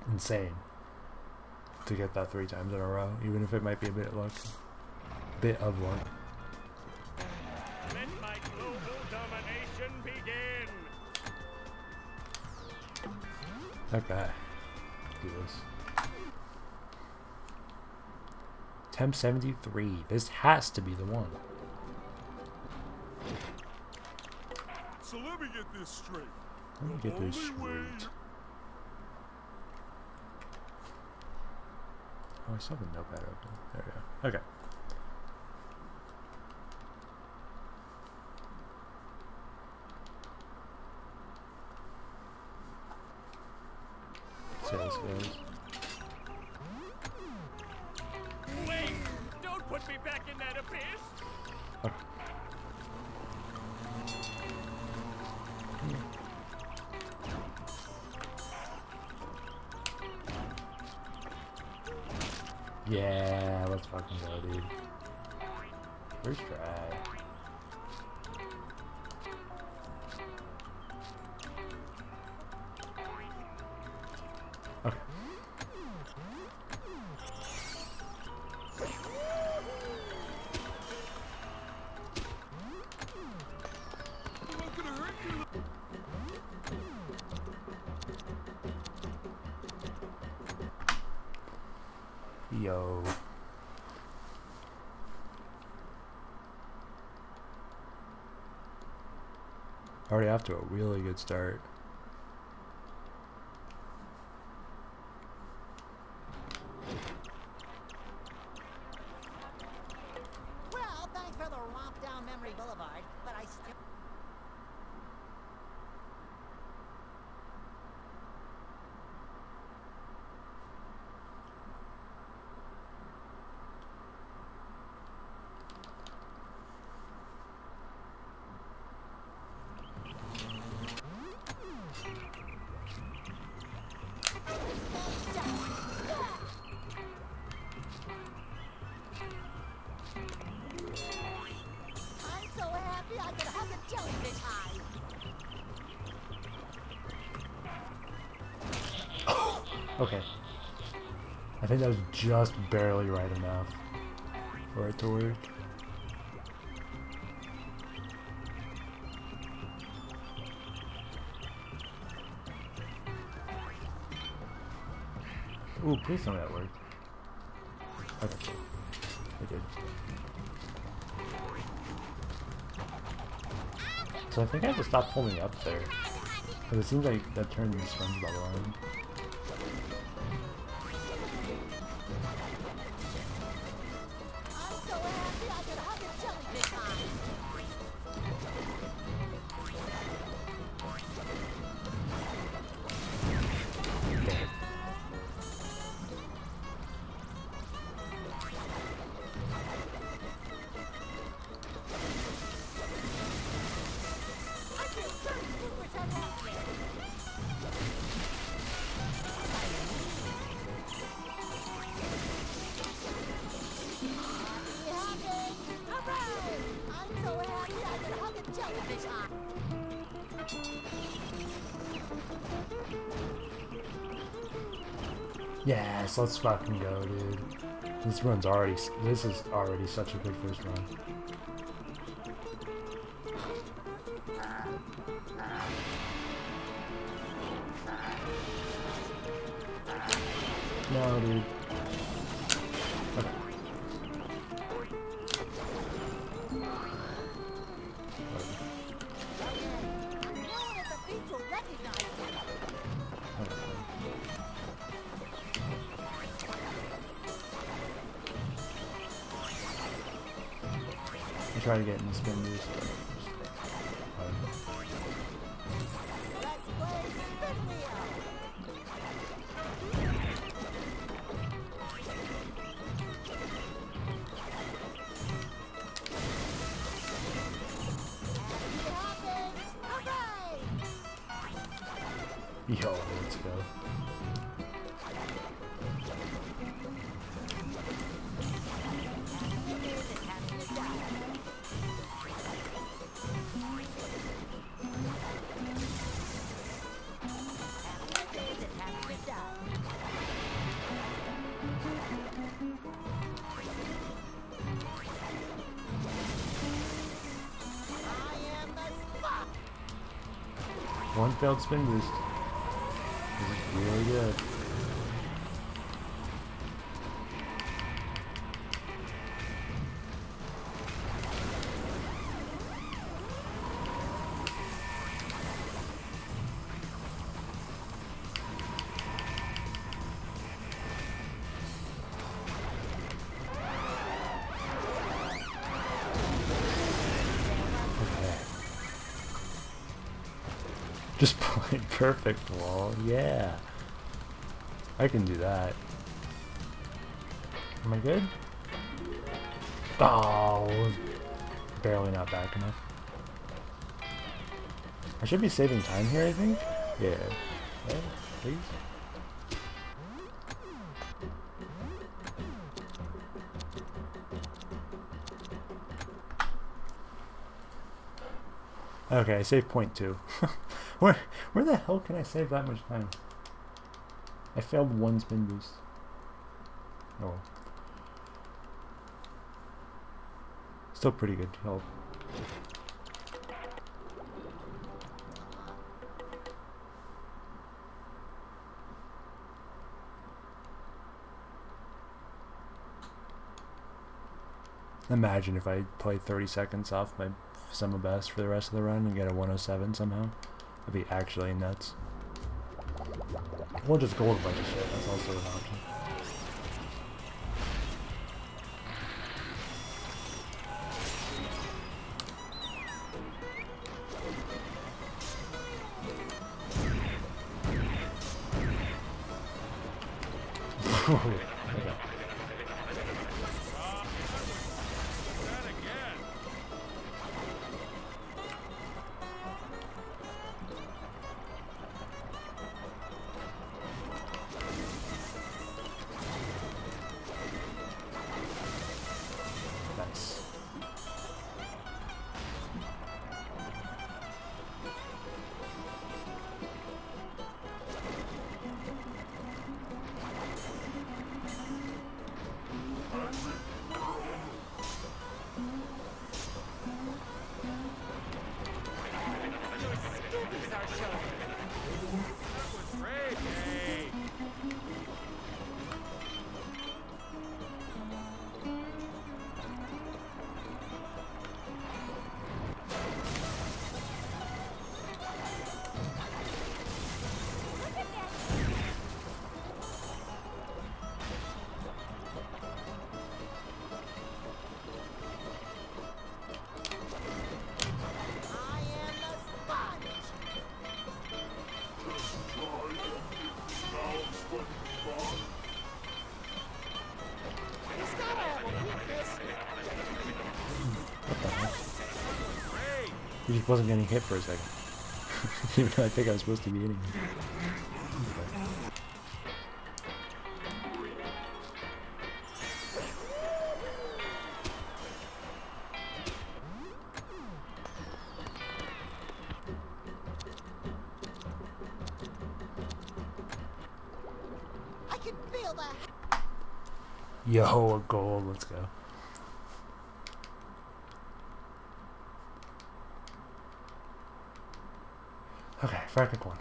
insane to get that 3 times in a row, even if it might be a bit of luck. Let my global domination begin. Okay. Do this. Temp 73. This has to be the one. So let me get this straight. Let me get this straight. Oh, I still have a notepad open. There we go. Okay. See how this goes. Wait! Don't put me back in that abyss! Okay. Yeah, let's fucking go, dude. First try. Okay. Yo. Already off to a really good start. Well, thanks for the romp down memory boulevard, but I still... I'm so happy I could hug a jellyfish high. Okay. I think that was just barely right enough for it to work. Ooh, please tell me that worked. Okay, cool. It did. So I think I have to stop pulling up there. Because it seems like that turned the SpongeBob on. I'm so happy I could hug a jellyfish high. Okay. I feel very super fantastic. Happy! Hooray! I'm so happy I could hug a jellyfish high. Yes, let's fucking go, dude. This is already such a good first run. No, dude. Okay. No one at the beach will recognize me. I try to get in the spin boost, but Let's play spin wheel. yo, let's go. One failed spin boost. This is really good. Just played perfect wall, yeah. I can do that. Am I good? Oh, barely not back enough. I should be saving time here, I think. Yeah. Okay, please. Okay, I saved 0.2. Where the hell can I save that much time? I failed one spin boost. Oh well. Still pretty good help. Imagine if I play 30 seconds off my summer best for the rest of the run and get a 107 somehow. That'd be actually nuts. Or just gold a bunch of shit, that's also an option. Okay. Nice. He just wasn't getting hit for a second. Even though I think I was supposed to be hitting him. I can feel that. Yo, a gold, let's go. Okay, fractal one.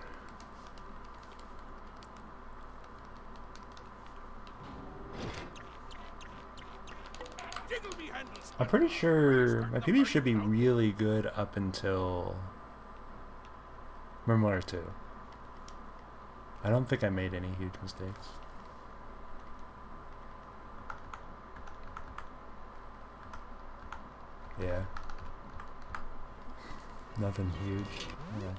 I'm pretty sure my PB should be really good up until Memoir 2. I don't think I made any huge mistakes. Yeah. Nothing huge. Okay.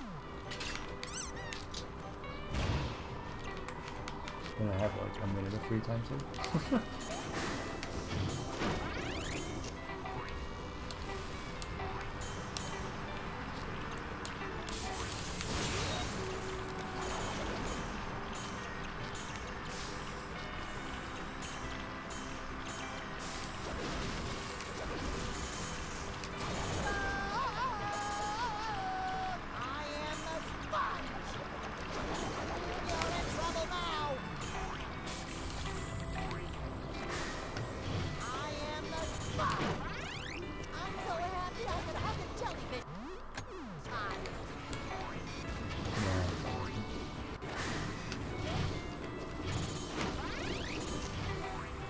Then I have like a minute of free time soon.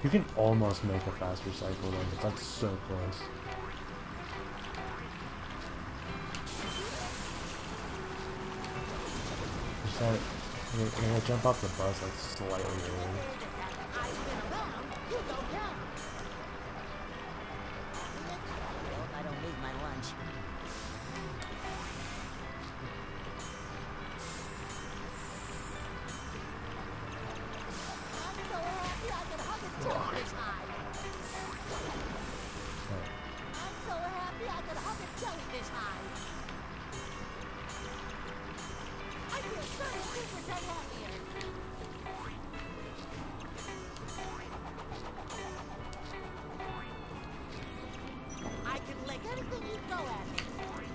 You can almost make a faster cycle though, but that's so close. Just that, you're gonna jump off the bus like slightly early. I spin around, you go down. Hope I don't lose my lunch. I'm so happy I can hug a jellyfish hide. I'm so happy I can hug a jellyfish hide. I feel 32% happier. I can lick anything you throw at me.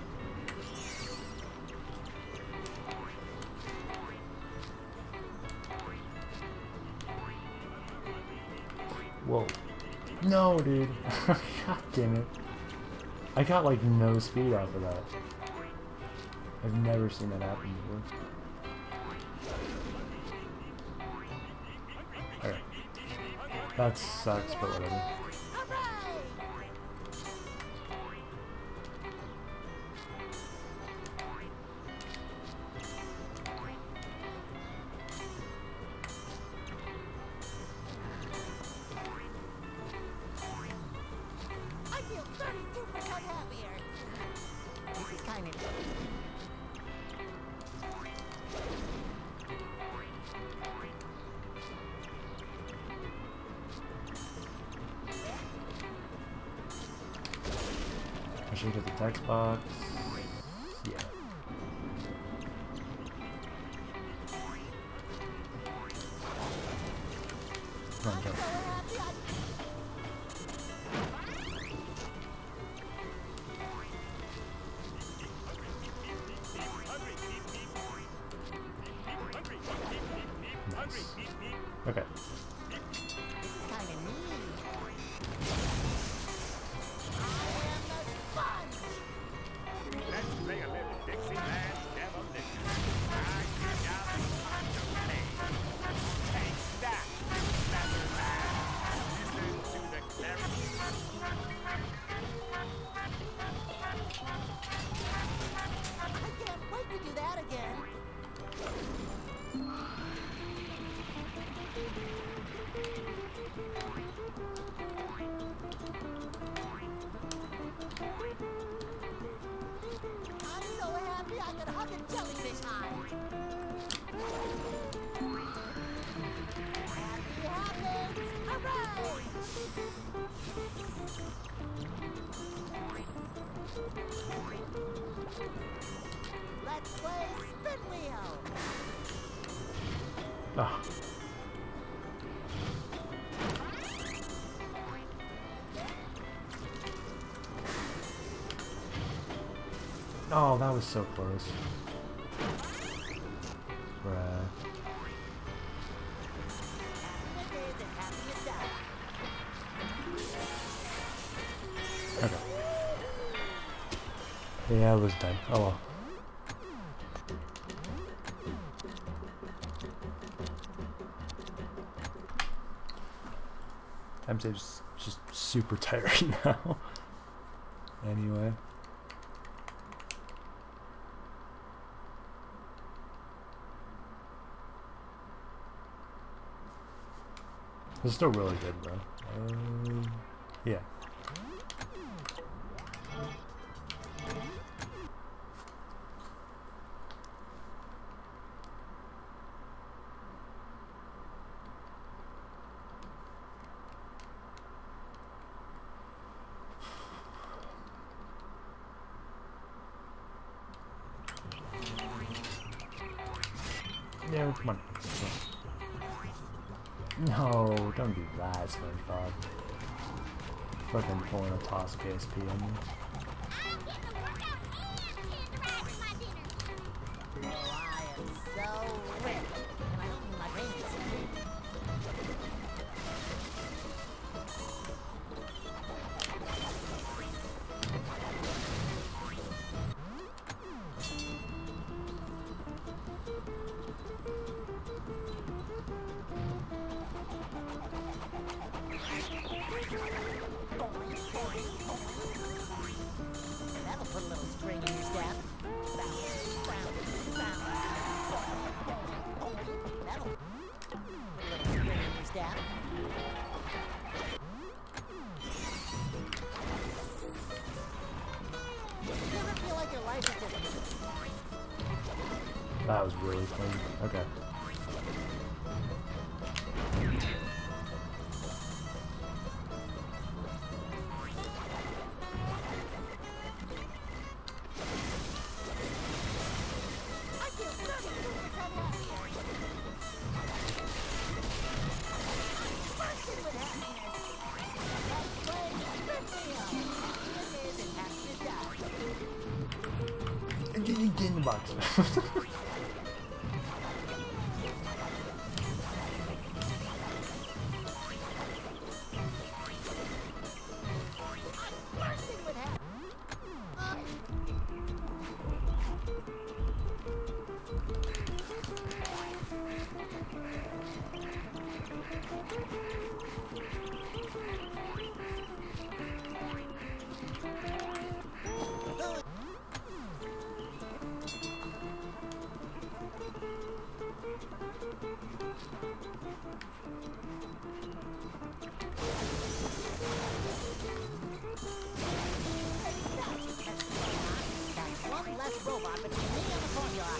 Whoa. No, dude. God damn it. I got like no speed off of that. I've never seen that happen before. Alright. That sucks, but whatever. Hooray! I feel 32% happier. This is kind of I should get the text box. Yeah. Come on, jump. so happy I Nice. Okay. This is kind of neat. I am the sponge. Let's play a little Dixieland demolition. I dig out a bunch of pain. Take that, Leatherman. Listen to the clarity. I can't wait to do that again. I'm so happy I could hug a jellyfish hide. Happy happens! Hooray! Let's play spin wheel. Ah. Oh, that was so close. Bruh. Happiness is as happy as that. Okay. Yeah, it was done. Oh well. Time save's just super tight right now. Anyway. It's still really good, bro. Yeah. Yeah, come on. No, don't do that, SpongeBob. Fucking pulling a toss KSP on me. Oh, I am so rich. And I don't mean my brains. was really clean. Okay. I feel 32% happier. Bursting with happiness. Let's play Springfield. Happiness is and happiness dies. Get in the box. Bursting with happiness. That's one less robot between me and the formula.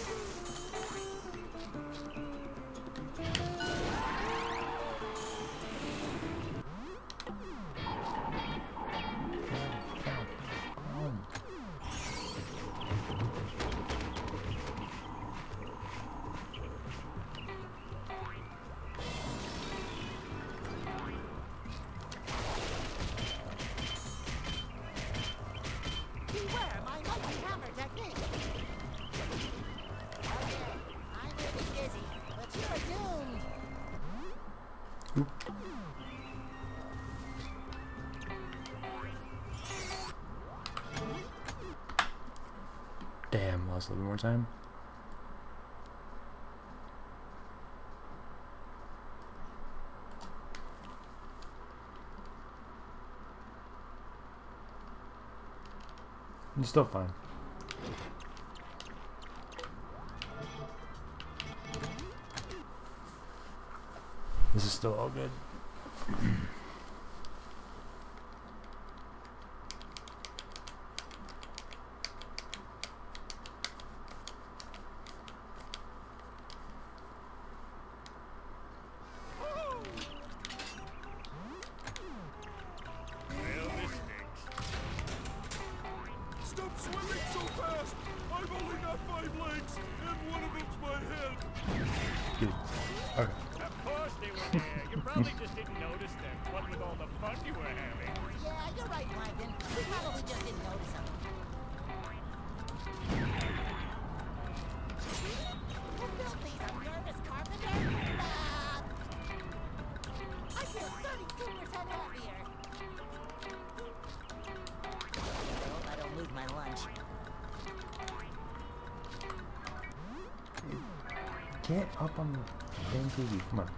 Beware my mighty hammer technique. Okay, I may be dizzy, but you're doomed. Damn, lost a little bit more time. You're still fine. This is still all good. Well, this stinks. Stop swimming so fast! I've only got 5 legs, and one of them's my head. Dude. Okay. Of course they were there. You probably just didn't notice them. What with all the fun you were having. Yeah, you're right, Plankton. We probably just didn't notice him. Who built these? A nervous carpenter? I feel 32% happier. Hope I don't lose my lunch. Get up on the damn TV. Come on.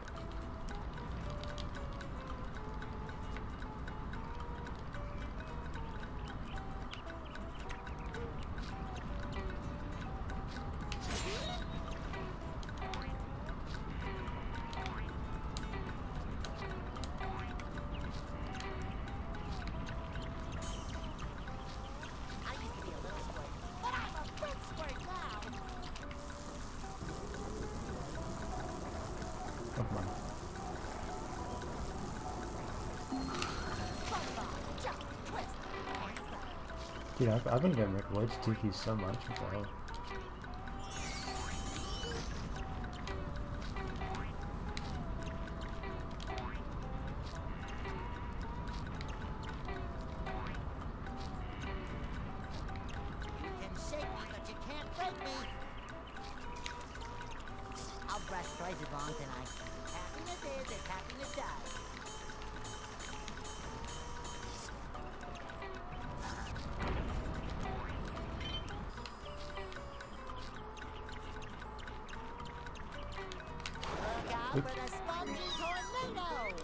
I used to be a little squirt, but I'm a big squirt now. Oh, come on. Bump, jump, twist, and slide. Dude, I've been getting Ridge Tiki so much. What the hell? You can shake me, but you can't break me. I'll brush twice as long tonight. Happiness is as happiness dies. Look out for the spongy tornado!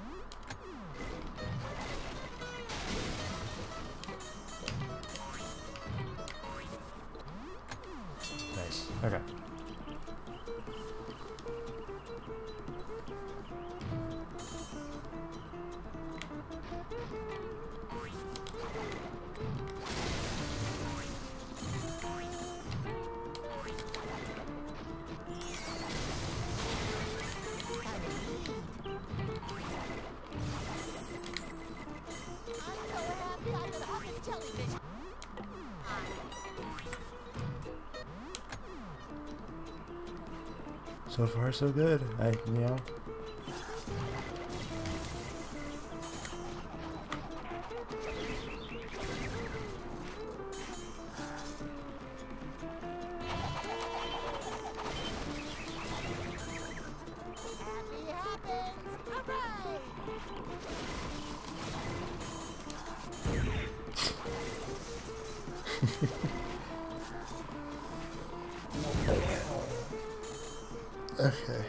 Nice. Okay. So far, so good. You know. Happy happens! Hooray! Okay.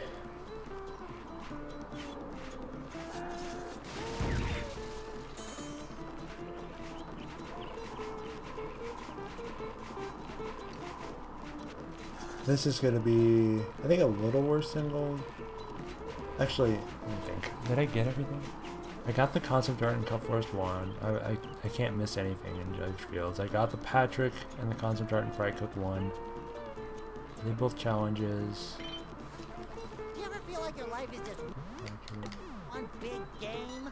This is gonna be, I think, a little worse than gold. Actually, let me think. Did I get everything? I got the concept art in Cup Forest 1. I can't miss anything in Judge Fields. I got the Patrick and the concept art in Fry Cook 1. They both challenges. Do you ever feel like your life is just one big game?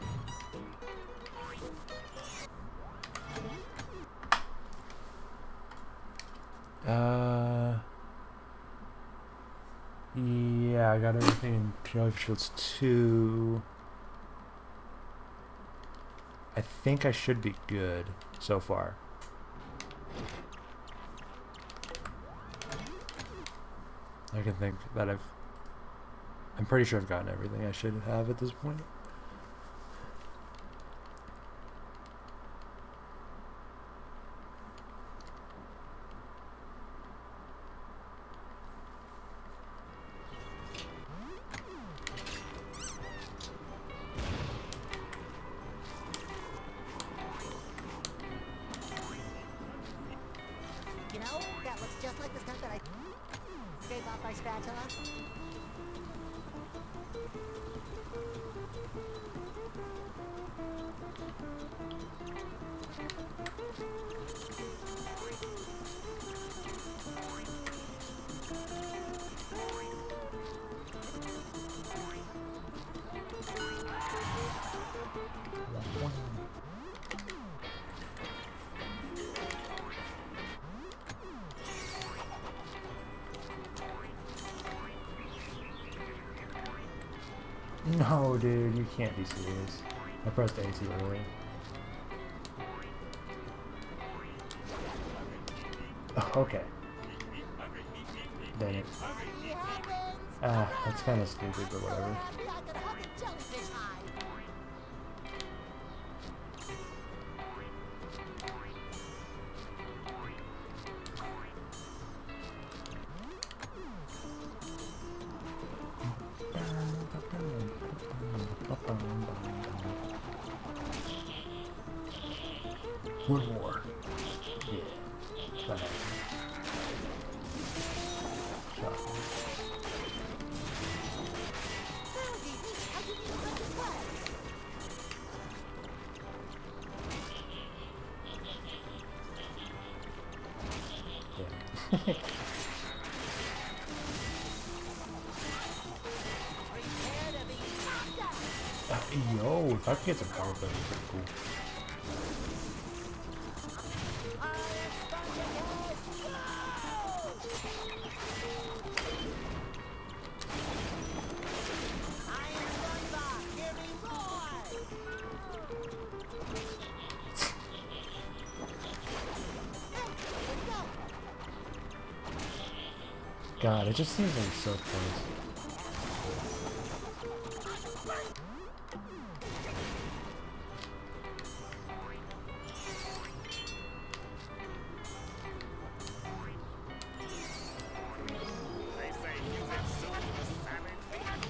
Yeah, I got everything in Judge Fields 2. I think I should be good so far. I can think that I'm pretty sure I've gotten everything I should have at this point. You know, that looks just like the stuff that I scrape off my spatula. No, dude, you can't be serious. I pressed A too early. Oh, okay. Dang it. Happy happens! Ah, that's kind of stupid, but whatever. Happy I could hug a jellyfish hide. One more. Yeah. Try that. Shot. Rosie, I didn't even know this was. Yeah. Prepare to be knocked out. Yo, if I could get some power, that'd be pretty cool. Iron Spontaneous, go! Iron SpongeBob, hear me roar! Hey, where'd he go? God, it just seems like so close. They say music soothes the savage.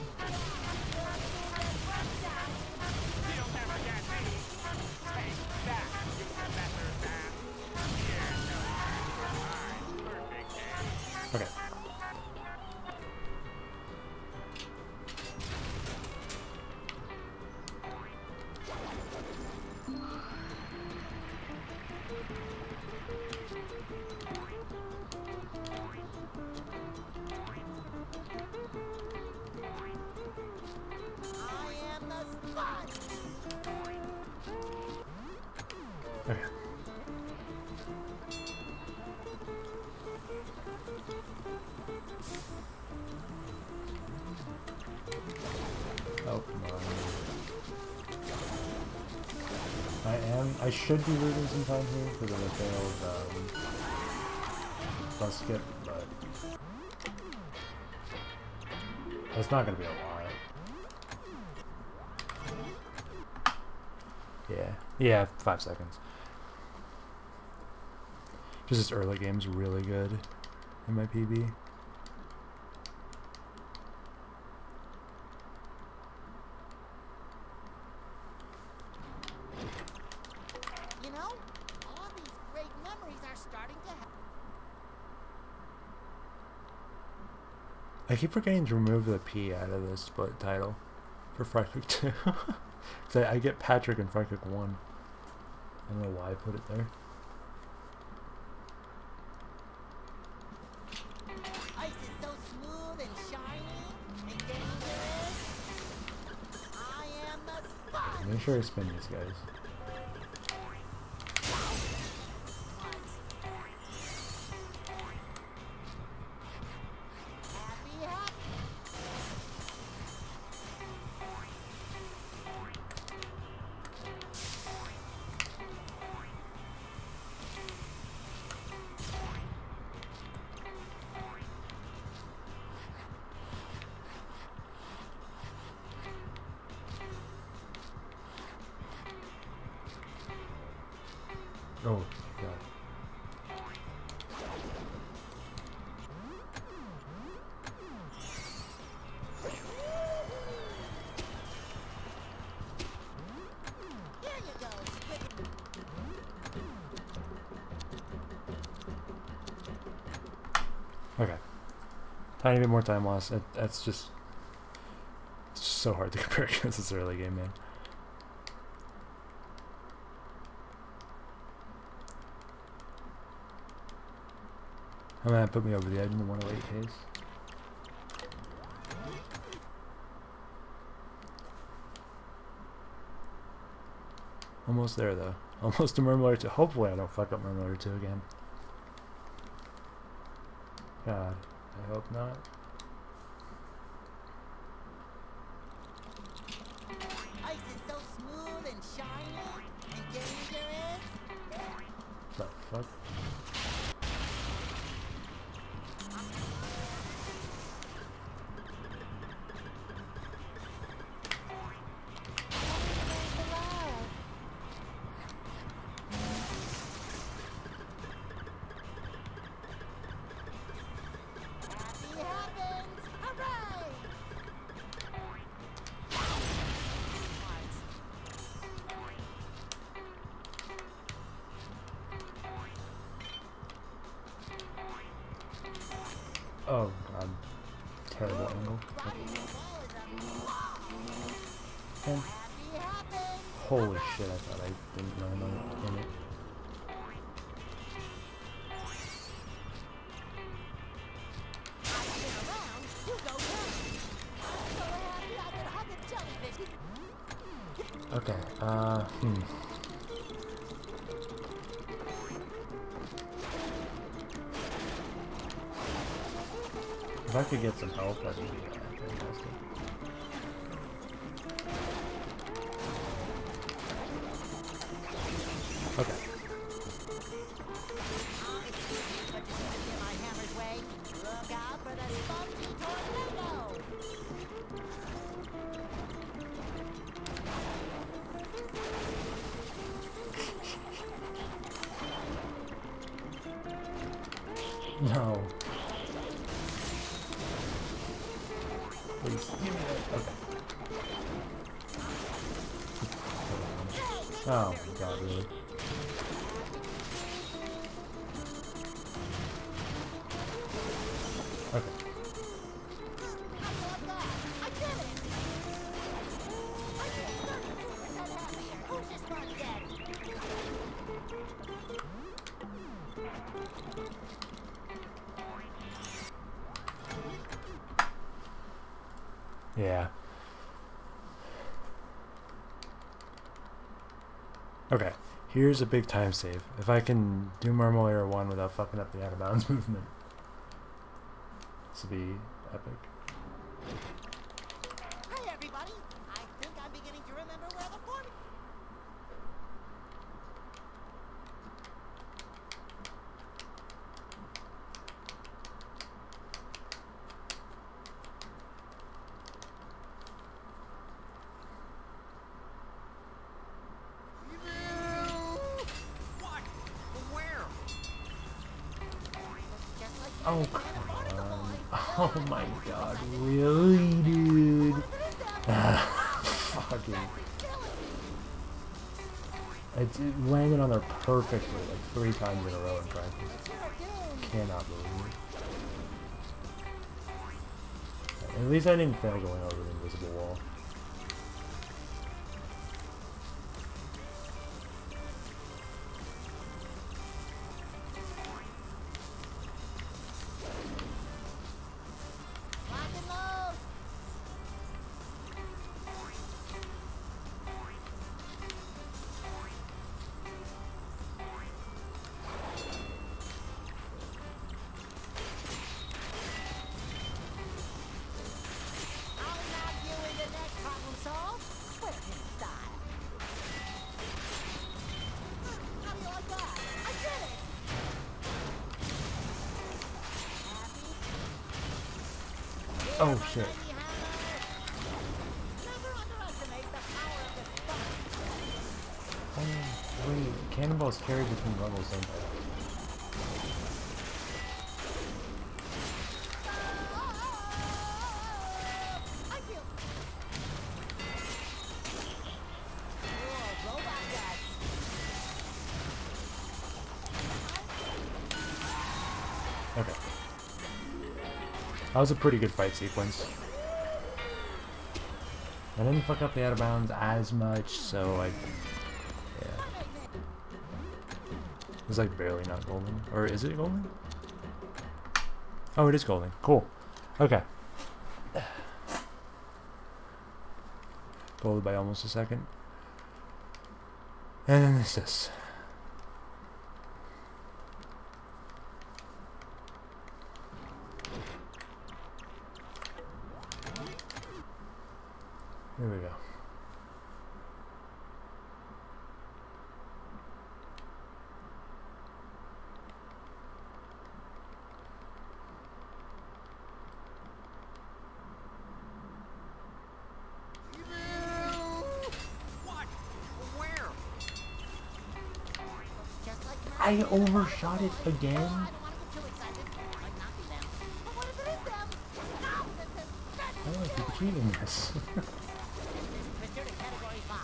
You'll never get me. Take that, you better than. Yeah, no, perfect game. Okay. I am the sponge! Okay. Oh my. I should be losing some time here because of the failed bus skip, but it's not gonna be a lot. Yeah, 5 seconds. Just this early game's really good in my PB. I keep forgetting to remove the P out of the split title for Far Cry 2. So I get Patrick in Far Cry 1. I don't know why I put it there. Ice is so smooth and shiny and dangerous. I am the sponge. Make sure I spin these guys. Oh, God. Here you go. Okay. Tiny bit more time loss. That's just... It's just so hard to compare against this early game, man. I'm gonna put me over the edge in the 108 pace. Almost there though. Almost to Murmulator 2. Hopefully I don't fuck up Murmulator 2 again. God, I hope not. Ice is so smooth and shiny and dangerous. The fuck? Oh god. Terrible angle. And holy shit, I thought I didn't land on it. Okay, If I could get some help, that'd be fantastic. Okay. No. Please. Okay. Oh my god, really? Okay. Yeah. Okay, here's a big time save. If I can do Murmulator 1 without fucking up the out of bounds movement, this will be epic. Hey everybody, beginning to remember where the form. What? Where? Just like Oh, Sonic ran a barnacle come on. boy. Oh my god, really, dude? What if it is them? Fucking. Killing. It's landed on there perfectly like 3 times in a row in practice. You're doomed. Cannot believe it. At least I didn't fail going over the invisible wall. Lock and load. I'll knock you into next problem solved. Square pin style. How do you like that? I did it. Happy? Oh, Here's my shit. mighty hammer. Never underestimate the power of this thumb. Oh, wait. Cannonballs carry between levels, don't they? I feel. Cool, robot guts. Okay. That was a pretty good fight sequence. I didn't fuck up the out of bounds as much, so I... Yeah. It's like barely not golden. Or is it golden? Oh, it is golden. Cool. Okay. Golden by almost a second. And then this. Here we go. What? Where? Just like I overshot it again? I don't want to get too excited. Might not be them. But what if it is them? No, that's a stretch. I don't keep achieving this. Dismiss Twister to category 5.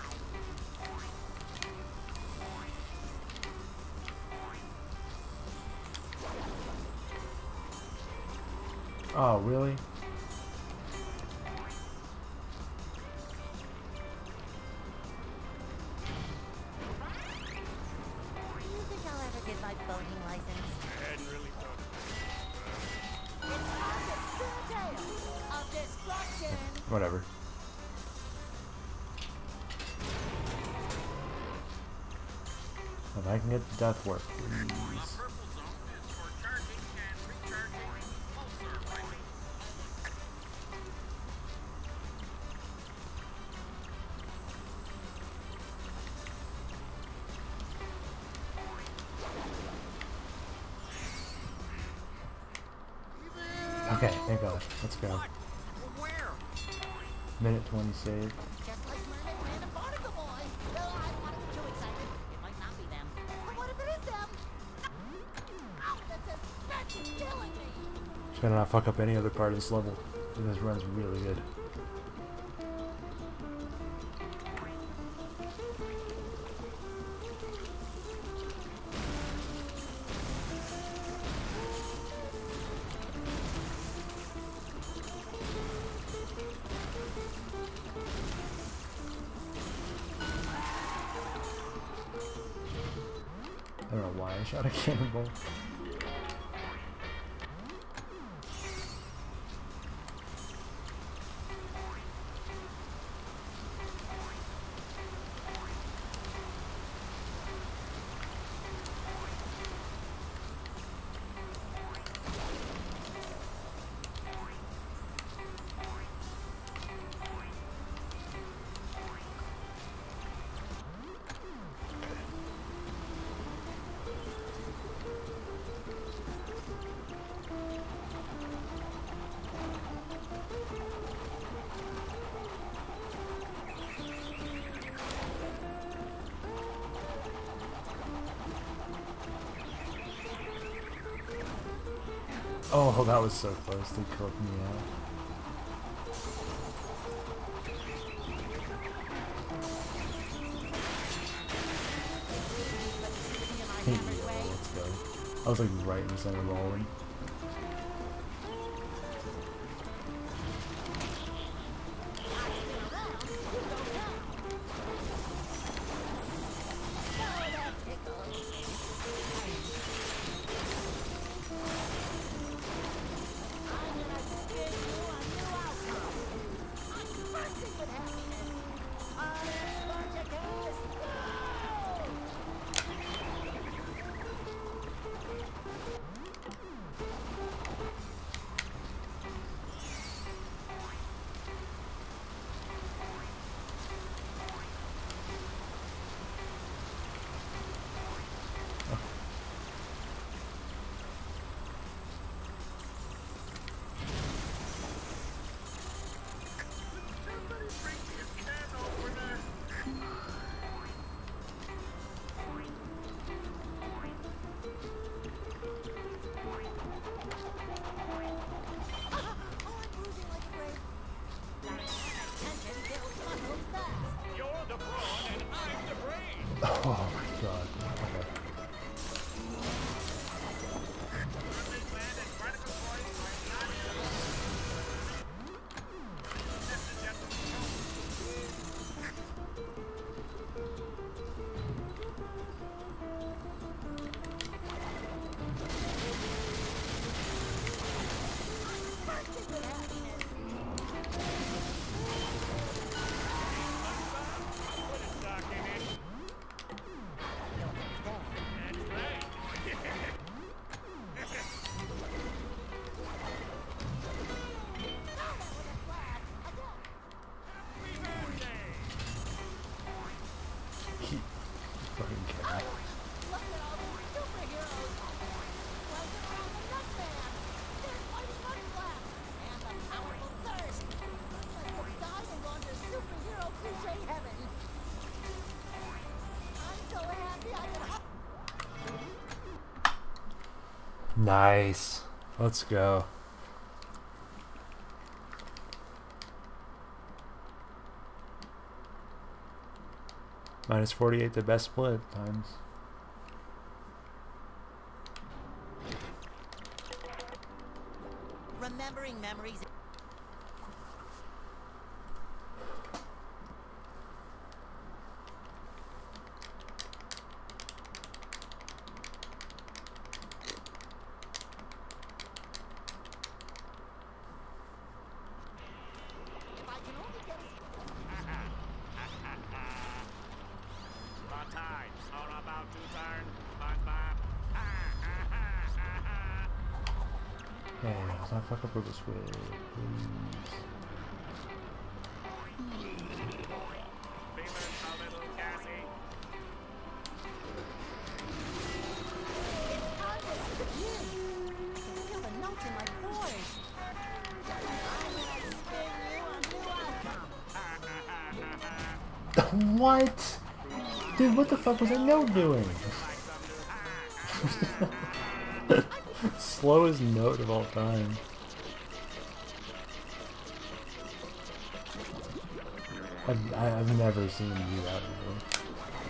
Oh, really? Do you think I'll ever get my boating license? I hadn't really thought of It's the tale of destruction. Whatever. If I can get the death work, please. Purple zone is for charging and recharging pulsar rifle. Okay, thank God. Let's go. What? Where? Minute 20 save. Just like Mermaid Man and Barnacle Boy. Though I don't want to get too excited. It might not be them. But what if it is them? Ow, that's a stretch. It's killing me. Just gotta not fuck up any other part of this level. This run's really good. I don't know why I shot a cannonball. Oh, that was so close to cooking me out. Yeah, let's go. I was like right in the center of all of them. Oh my god. Okay. Nice. Let's go. Minus 48, the best split times. Remembering memories. Hey, let's not fuck up with this way, please. What? Dude, what the fuck was that note doing? Slowest note of all time. I've never seen him do that before.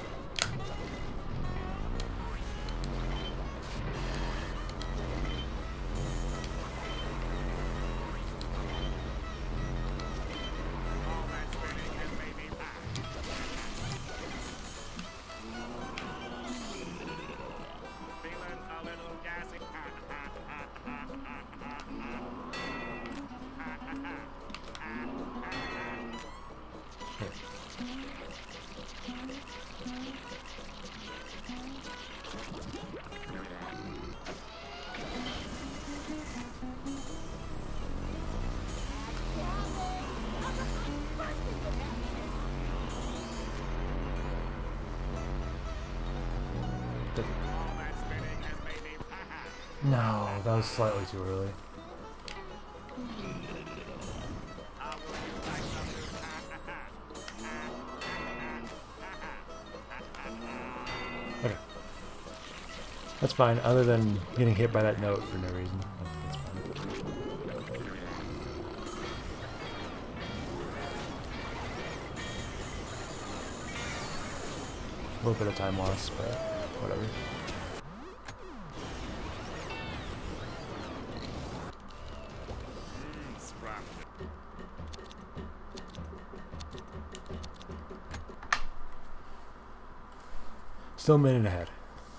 No, that was slightly too early. Okay. That's fine, other than getting hit by that note for no reason. That's fine. little bit of time lost, but whatever. Still a minute ahead.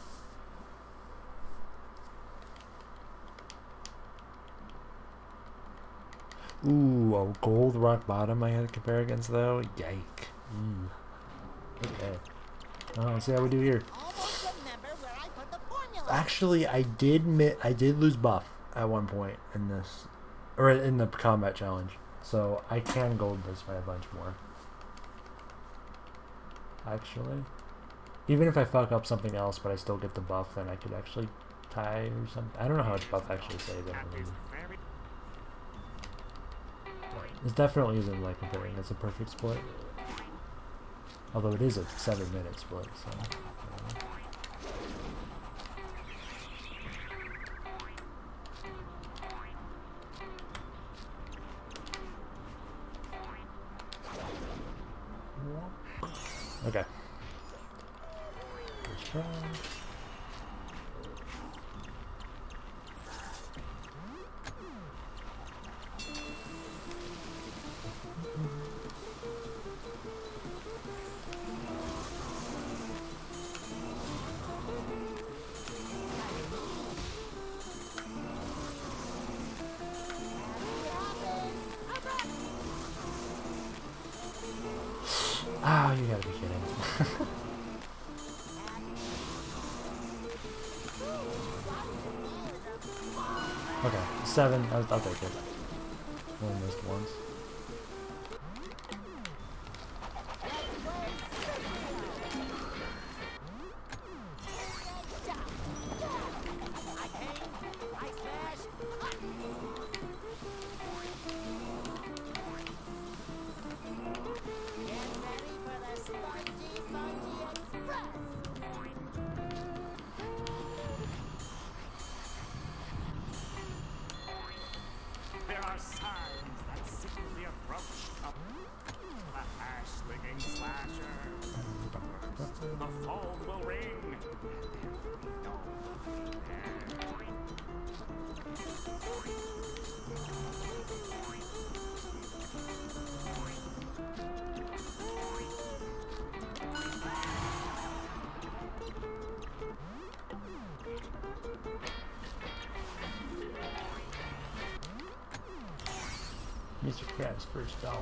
Ooh, a gold rock bottom I had to compare against though. Yike. Okay. Let's see how we do here. Almost remember where I put the formula. Actually, I did lose buff at one point in this, or in the combat challenge. So I can gold this by a bunch more. Actually, even if I fuck up something else, but I still get the buff, then I could actually tie or something. I don't know how much buff actually saves. It definitely isn't like comparing. It's a perfect split. Although it is a 7-minute split, so. Okay. First try. Oh, you gotta be kidding. Okay, 7. I'll take it. Only missed once. There are signs that signal the approach of the hash-slinging slasher. The phone will ring. Mr. Krabs' first dollar.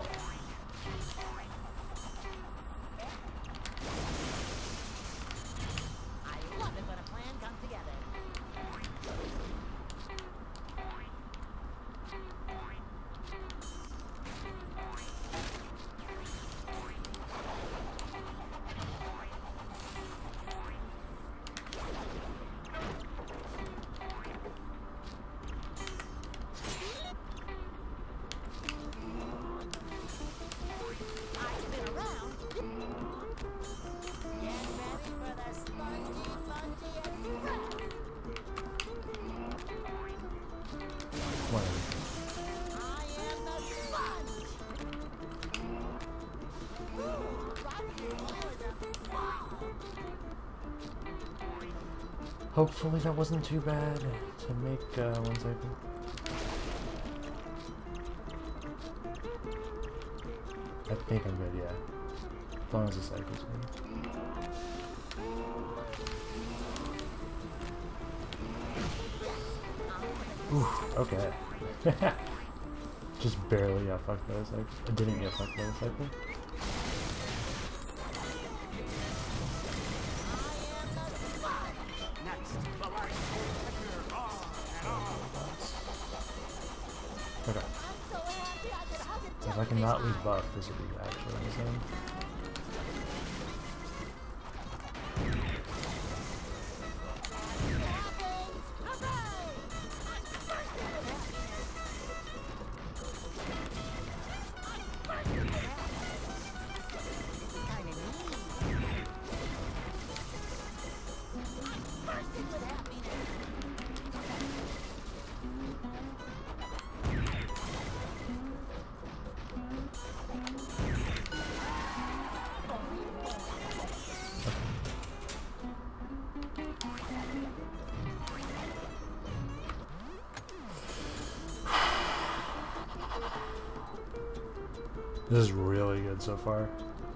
I love it when a plan comes together. I've been around. Get ready for the Spongy Spongy Express. Whatever. I am the sponge. Ooh, Rocky Roll is a wow. Hopefully that wasn't too bad to make 1 second. I think I'm good, yeah. As long as the cycle's good. Ooh, okay. Just barely got fucked by the cycle. I didn't get fucked by the cycle. Next, the lights will flicker on and on. Okay. I'm so happy I could hug a If I can not lose buff, this would be actually insane. This is really good so far.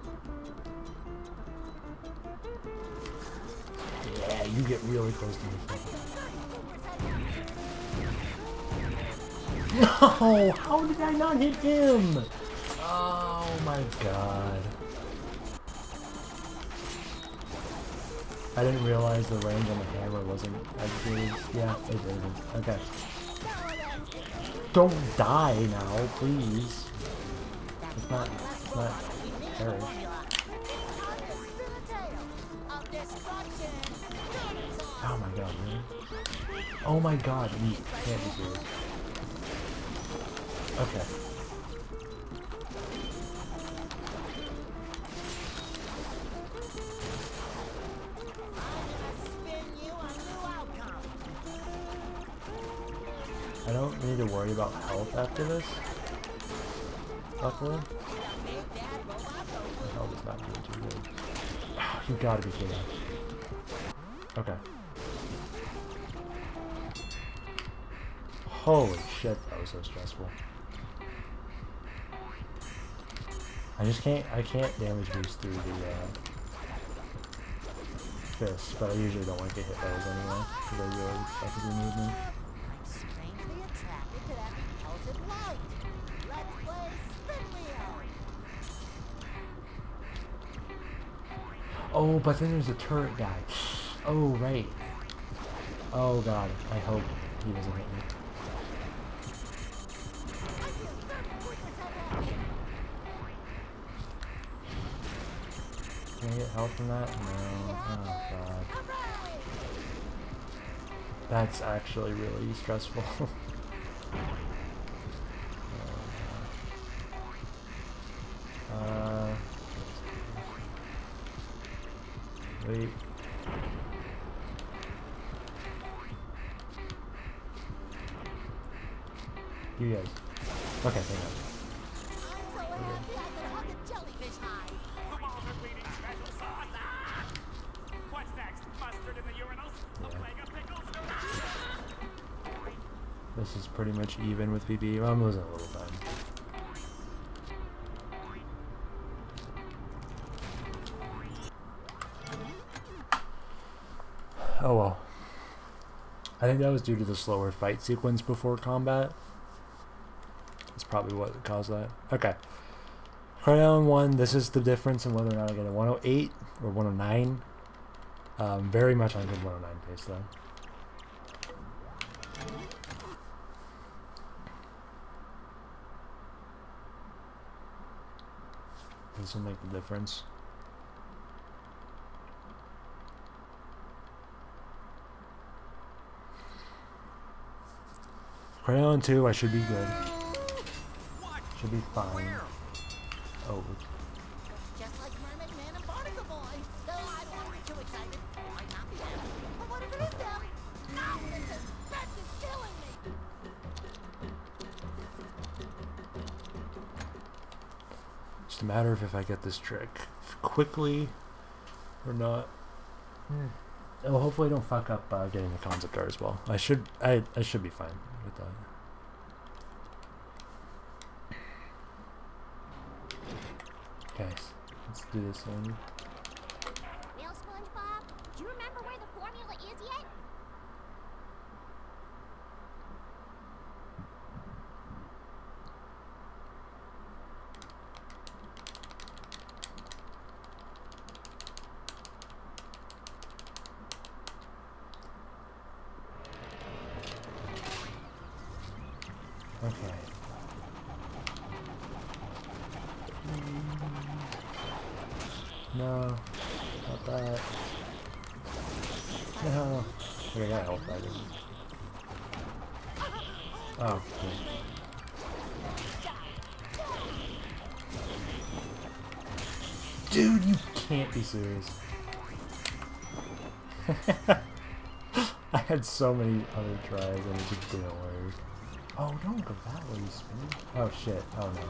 Yeah, you get really close to me. No! How did I not hit him? Oh my god. I didn't realize the range on the hammer wasn't as good. Yeah, it isn't. Okay. Don't die now, please. It's not perish. Oh my god, really? Oh my god, you can't be serious. Okay. I don't need to worry about health after this. Luckily. My health is not doing too good. You gotta be kidding. Okay. Holy shit, that was so stressful. I can't damage boost through the fist, but I usually don't want to get hit by those anyway, because I really fuck with your movement. I'm strangely attracted to that repulsive light. Let's play spin wheel. Oh, but then there's a turret guy. Oh, right. Oh god, I hope he doesn't hit me. Can I get health from that? No. Oh god. That's actually really stressful. Wait. You guys. Okay, thank God. What's next? Mustard in the urinals? A plague of pickles? This is pretty much even with PB. Well, I'm losing a little time. Oh well. I think that was due to the slower fight sequence before combat. That's probably what caused that. Okay. Crown 1, this is the difference in whether or not I get a 108 or 109. Very much on good 109 pace though. This will make the difference. Crayon 2, I should be good. Should be fine. Oh. Just like Mermaid Man and Barnacle Boy. Though I don't want to get too excited. It might not be them. But what if it is them? No, this suspense is killing me. Just a matter of if I get this trick quickly or not. Oh, hopefully I don't fuck up getting the concept art as well. I should be fine with that. Guys, let's do this one. Well, SpongeBob, do you remember where the formula is yet? Okay. No, not that. No. Okay, I got health items. Oh, okay. Dude, you can't be serious. I had so many other tries and it just didn't work. Oh, don't go that way, you spin. Oh shit. Oh no.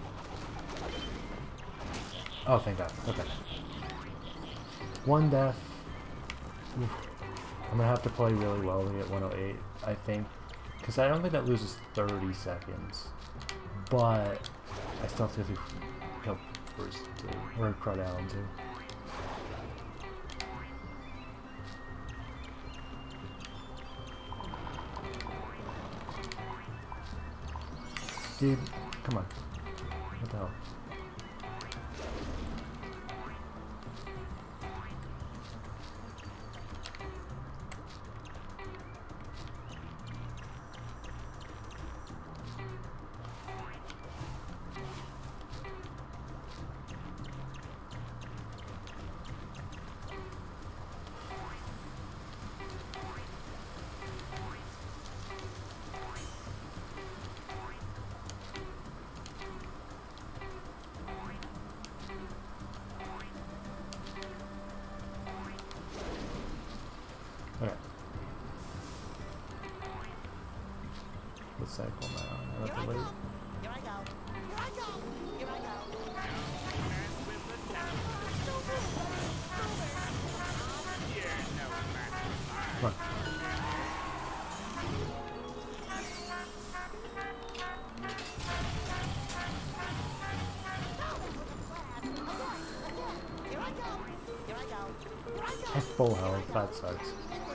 Oh, thank God. Okay. One death. Oof. I'm gonna have to play really well to get 108, I think. Because I don't think that loses 30 seconds. But I still have to do Whisper's too, or Crowdown too. Dude, come on. What the hell? Okay. What cycle am I on? I have to wait. Here I go. Here I go. Here I go. Mess with the town. You're no match for Come on. Here I go. Here I go. Here I go. I'm full health. That sucks.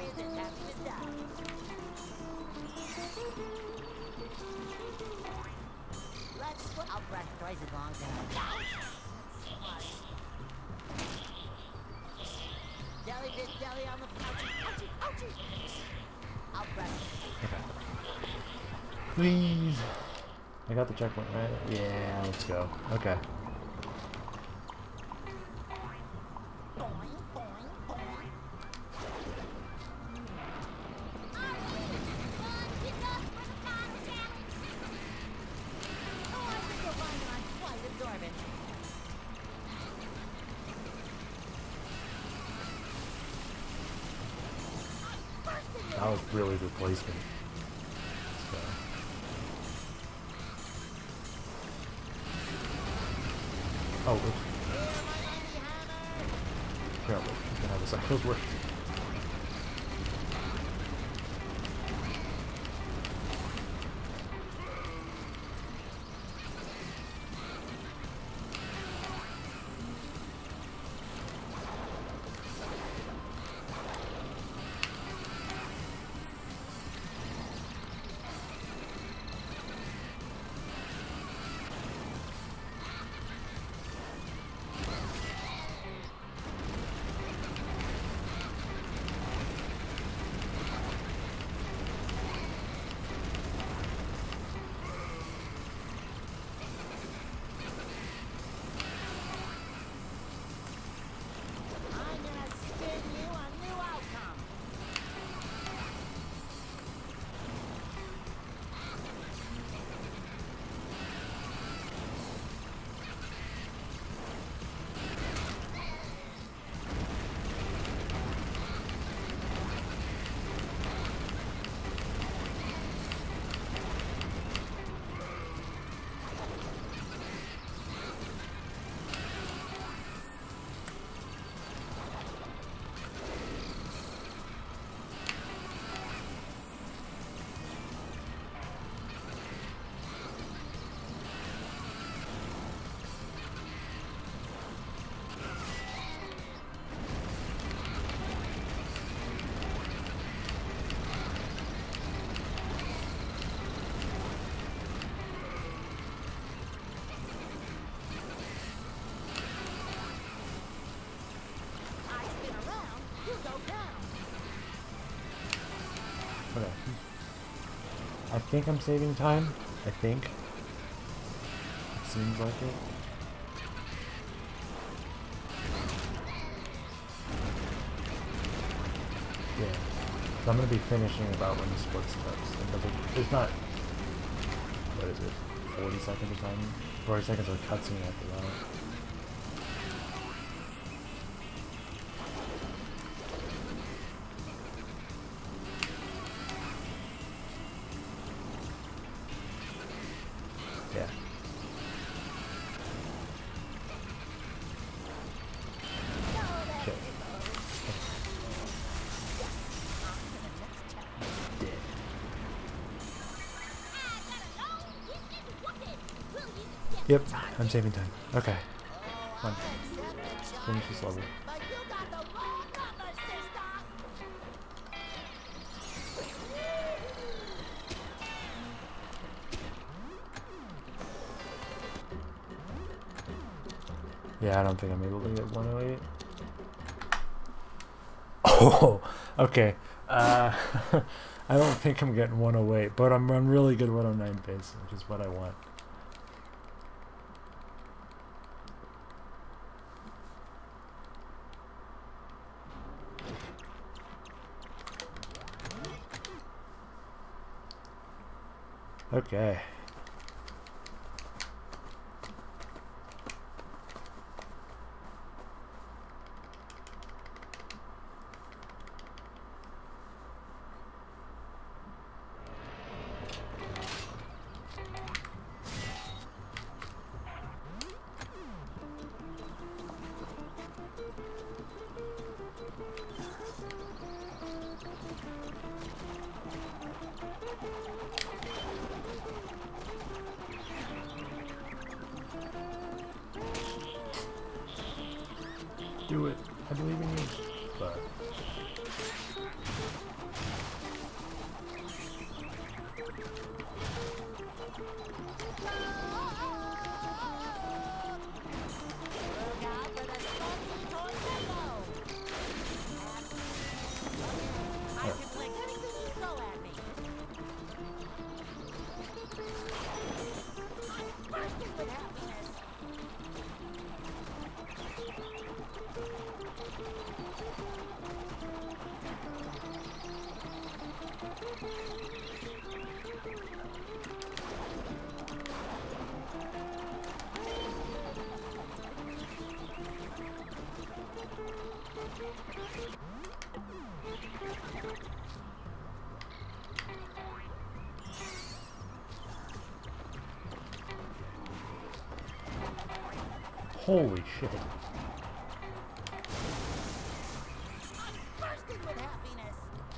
I'll brush twice as long as Jellyfish jelly on the ouchie, ouchie, ouchie. I'll brush it. Okay. Please. I got the checkpoint, right? Yeah, let's go. Okay. Boing, boing, boing. Oh, I think you'll find that I'm quite absorbent. That was really good placement. So. Oh, oops. Apparently, you can have the cycles work. I'm gonna spin you a new outcome. I spin around, you go down. Okay. I think I'm saving time. I think. It seems like it. Yeah. So I'm gonna be finishing about when the split steps. It's not. What is it? 40 seconds of time? 40 seconds of cutscene after that. Yeah. Shit. Yep, I'm saving time. Okay. Come on. Finish this level. But you got the wrong number, sister! Yeah, I don't think I'm able to get 108. Oh, okay. I don't think I'm getting 108, but I'm really good 109 base, which is what I want. Okay. Do it. I believe in you. But Look out for the smoky tornado! I can flick anything you throw at me. I'm bursting with happiness. holy shit. I'm bursting with happiness.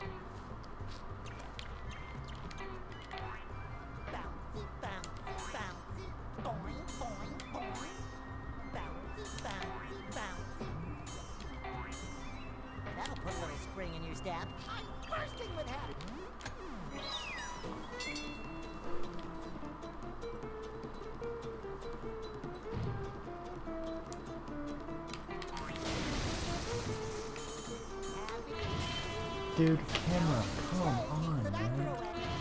Bouncy, bouncy, bouncy. Boing, boing, boing. Bouncy, bouncy, bouncy. That'll put a little spring in your step. I'm bursting with happiness. Dude, camera, come on, man.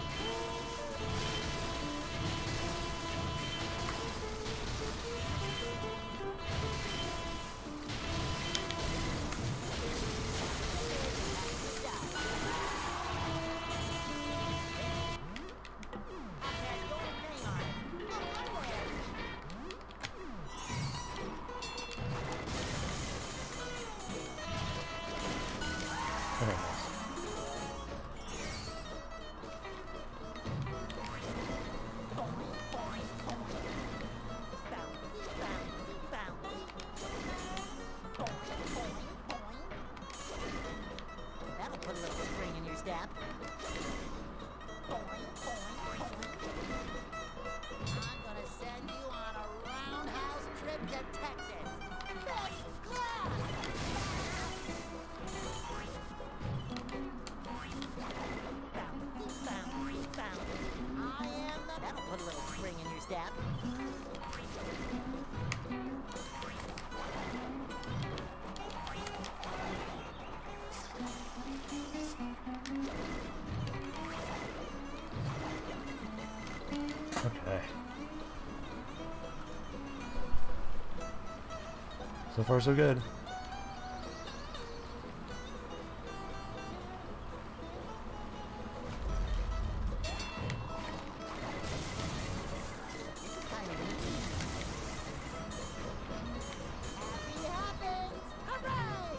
Okay, nice. That'll put a little spring in your step. I'm gonna send you on a roundhouse trip to Texas. First class! Bouncy, bouncy, bouncy. I am the... That'll put a little spring in your step. Okay. So far, so good. This is kind of easy. Happy happens! Hooray!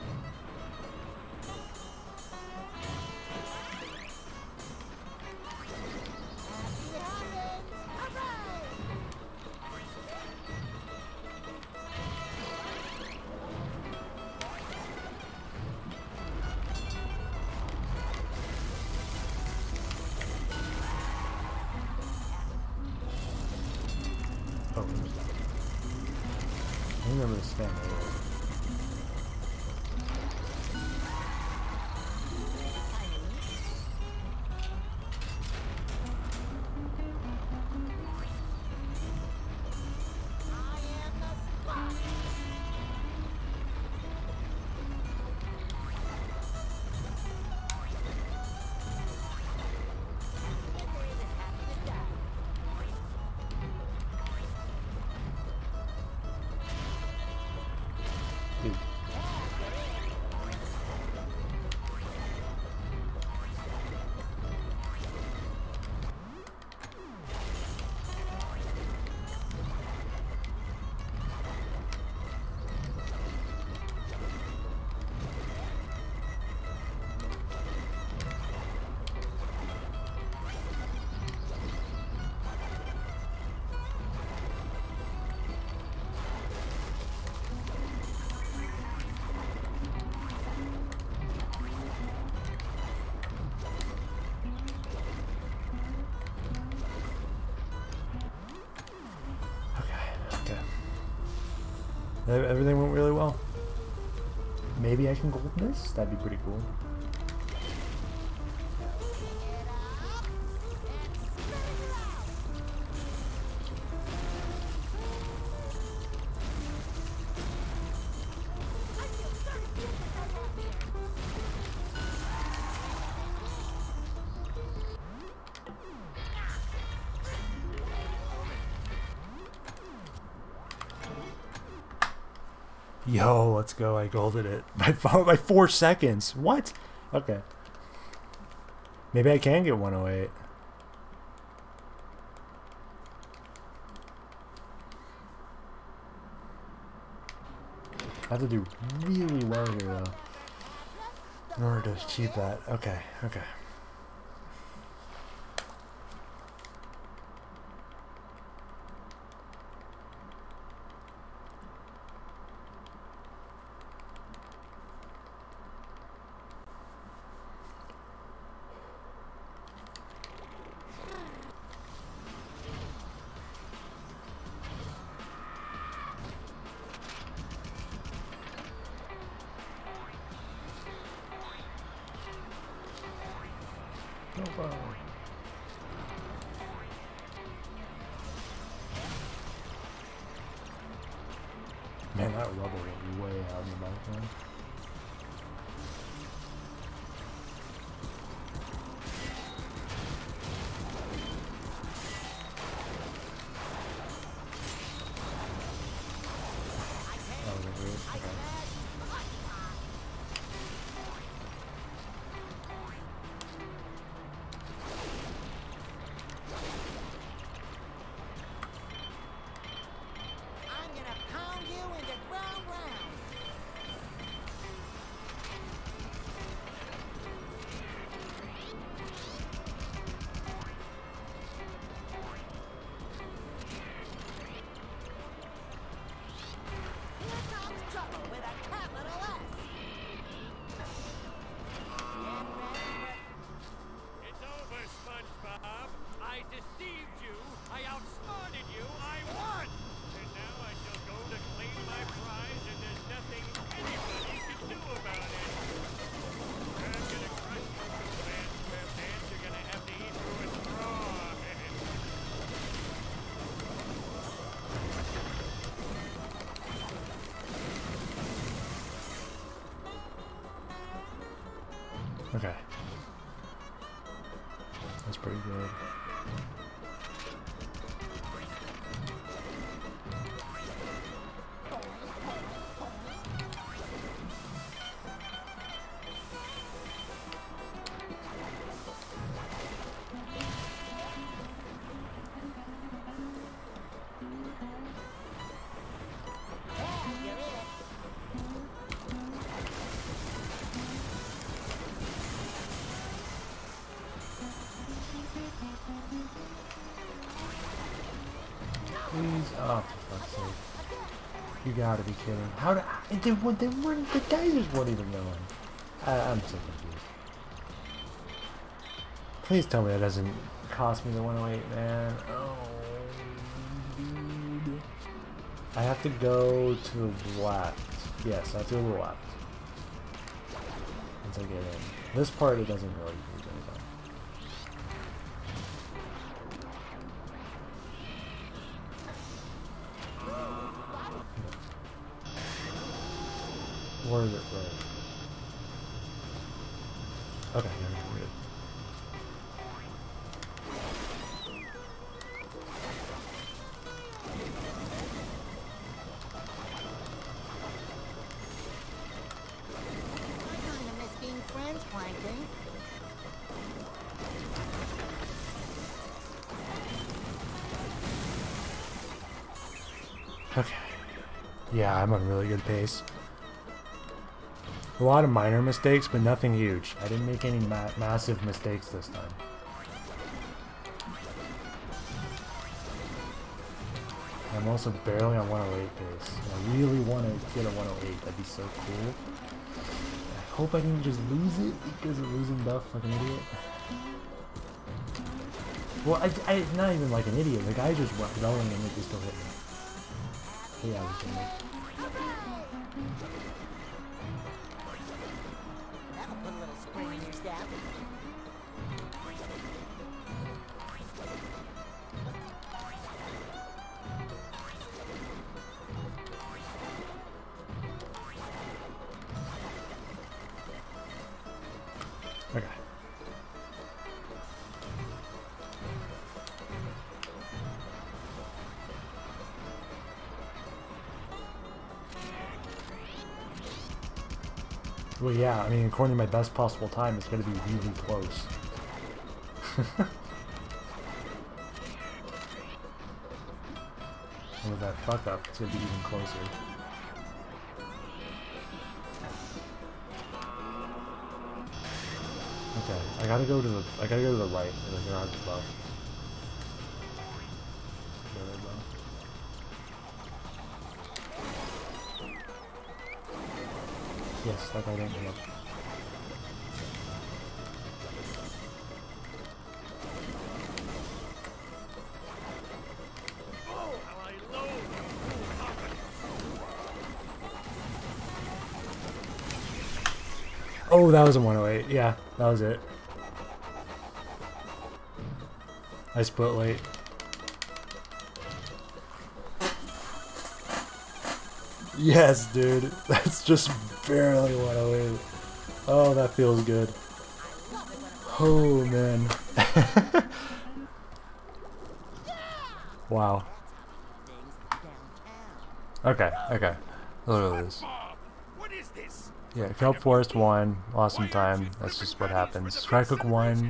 Happy happens! Hooray! Stand there. Everything went really well. Maybe I can gold this? That'd be pretty cool. Yo, let's go. I golded it by 4 seconds. What? Okay. Maybe I can get 108. I have to do really well here, though, in order to achieve that. Okay, okay. Man, that rubber went way out in the background. Okay. That's pretty good. Please, oh, for fuck's sake. You gotta be kidding. How did, they weren't, the geysers weren't even going. I'm so confused. Please tell me that doesn't cost me the 108, man. Oh, dude. I have to go to the left. Yes, I have to go to the left. Once I get in. This part, it doesn't really use anything. Where is it? Right. Okay, we're good. I kind of miss being friends, Plankton. Okay. Yeah, I'm on really good pace. A lot of minor mistakes, but nothing huge. I didn't make any massive mistakes this time. I'm also barely on 108 pace. I really want to get a 108. That'd be so cool. I hope I didn't just lose it because of losing buff like an idiot. Well, I not even like an idiot. The guy just went going and it just still hit me. Yeah, I was doing it. That'll put a little spring in your step. Okay. Well, yeah, I mean, according to my best possible time, it's going to be really close. And with that fuck up, it's going to be even closer. Okay, I gotta go to the right, and then I'll bow. Yes, that guy didn't come up. Oh, how I loathe your confidence. Oh, that was a 108. Yeah, that was it. I split late. Yes, dude. That's just barely 108. Oh, that feels good. Oh, man. Wow. Okay, okay. Look at this. Bob, what is this? Yeah, Kelp Forest won. Lost some time. That's just what happens. Crackhook won.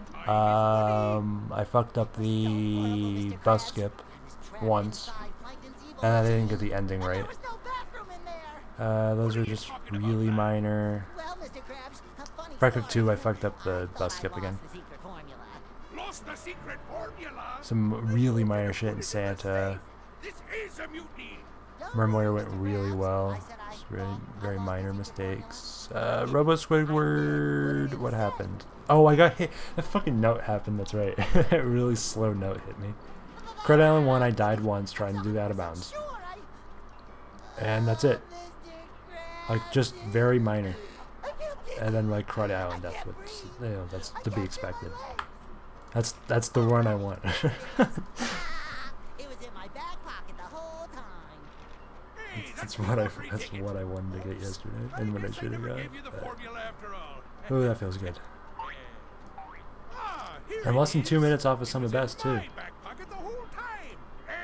I fucked up the bus skip once. And I didn't get the ending right. There was no bathroom in there. Those are just really minor. Well, Mr. Krabs, a funny Crackhook story. 2, I fucked up the bus skip again. Lost the secret formula. Lost the secret formula. Some really minor shit in Santa. This is a mutiny. Murmur went really well. Just very minor mistakes. Robo Squidward, what happened? Oh, I got hit. That fucking note happened, that's right. That really slow note hit me. Crud Island 1, I died once trying to do that out of bounds. Sure, And that's it. Mr. Krabs. Like, just very minor. I can't get And then, like, Crud Island death, which, you know, that's to be expected. That's the one I want. It was in my back pocket the whole time. Hey, That's the what I lottery ticket. wanted to get yesterday, and what I guess should have never got. gave you the formula after all. Oh, that feels good. Ah, here I'm it less than 2 is. minutes off of some It of the was best in too. my back pocket the whole time.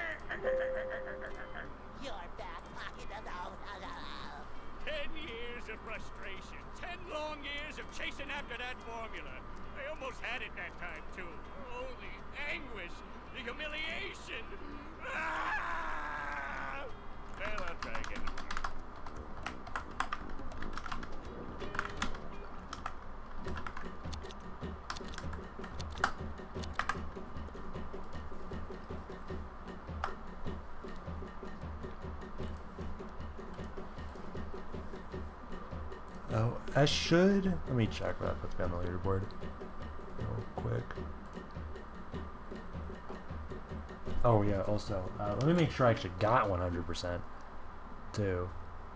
Your back pocket of the 10 years of frustration. 10 long years of chasing after that formula. I almost had it that time, too. Oh, the anguish. The humiliation. Ah! Well, I'll try again. Oh, I should. Let me check that. Puts me on the leaderboard real quick. Oh yeah, also, let me make sure I actually got 100% too.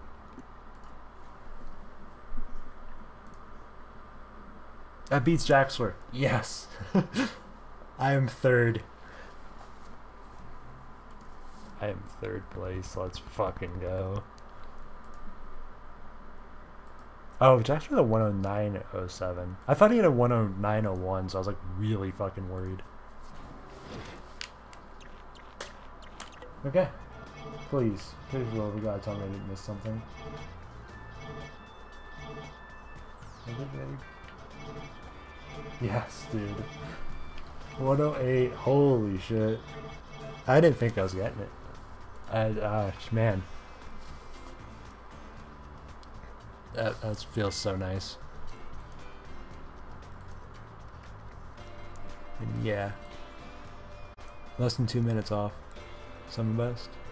That beats Jaxler. Yes. I am third. I am third place. Let's fucking go. Oh, Jaxler had a 109.07. I thought he had a 109.01, so I was like really fucking worried. Okay. Please. Please, Lord, we gotta tell me I didn't miss something. Is it big? Yes, dude. 108. Holy shit. I didn't think I was getting it. Man. That feels so nice. And yeah. Less than 2 minutes off. Some of the best.